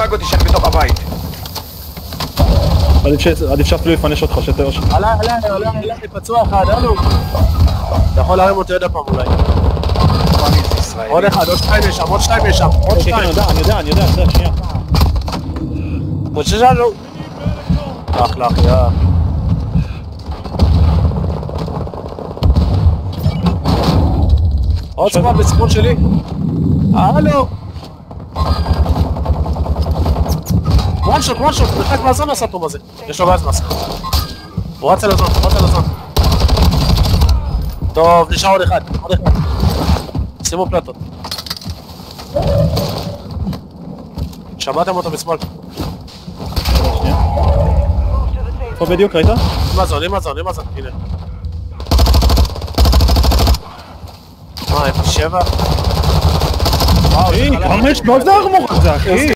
הרג אותי שאני בתוך הבית. עדיף שאפילו יפנש אותך, שתראה ש... עלה, פצוע אחד, הלו. אתה יכול להרים אותי עוד הפעם אולי. עוד אחד, עוד שתיים יש שם, עוד שתיים. אני יודע, שנייה. עוד ששאלו. לך, יא. עוד סקוואד בצפון שלי. הלו. וואן שוט, בחלק מהזון עשה טוב הזה. יש לו גז מסך. הוא רץ על הזון. טוב, נשאר עוד אחד. שימו פלטות. שמעתם אותו בשמאל. איפה בדיוק, ראית? עם הזון, הנה. מה, 07? וואו, כמה יש? מה זה הארמור הזה, אחי?